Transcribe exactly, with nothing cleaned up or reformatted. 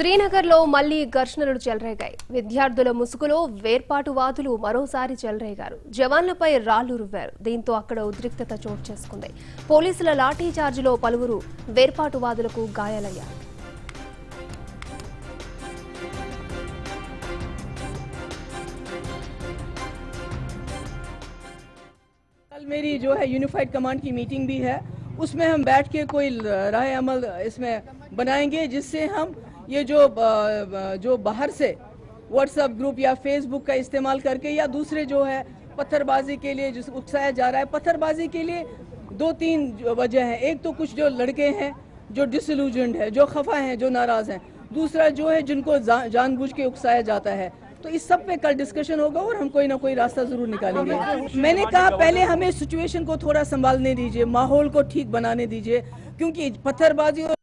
శ్రీనగర్లో మళ్లీ ఘర్షణలు చెలరేగాయి. విద్యార్థుల ముసుగులో వేర్పాటువాదులు మరోసారి చెలరేగారు. జవాన్లపై రాళ్లు రువ్వారు. దీంతో అక్కడ ఉద్రిక్తత చోటు చేసుకుంది. పోలీసుల లాఠీ చార్జిలో పలువురు వేర్పాటువాదులకు గాయాలయ్యారు. कल मेरी जो है यूनिफाइड कमांड की मीटिंग भी है, उसमें हम बैठ के कोई राय अमल इसमें बनाएंगे जिससे हम ये जो जो बाहर से व्हाट्सएप ग्रुप या फेसबुक का इस्तेमाल करके या दूसरे जो है पत्थरबाजी के लिए जिस उकसाया जा रहा है, पत्थरबाजी के लिए दो तीन वजह हैं। एक तो कुछ जो लड़के हैं जो डिसइल्यूजन्ड है, जो खफा हैं, जो नाराज हैं। दूसरा जो है जिनको जानबूझ के उकसाया जाता है। तो इस सब पे कल डिस्कशन होगा और हम कोई ना कोई रास्ता जरूर निकालेंगे। मैंने कहा पहले हमें सिचुएशन को थोड़ा संभालने दीजिए, माहौल को ठीक बनाने दीजिए, क्योंकि पत्थरबाजी और